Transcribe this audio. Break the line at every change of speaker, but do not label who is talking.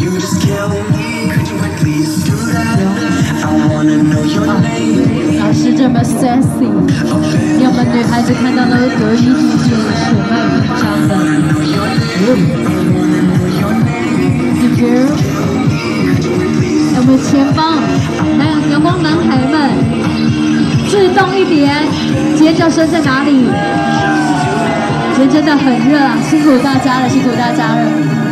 老师这么 sexy， 让我们女孩子看到了隔衣之间血脉喷张的。girl， 我们前方阳光男孩们，自动一点，尖叫声在哪里？今天真的很热啊，辛苦大家了，辛苦大家了。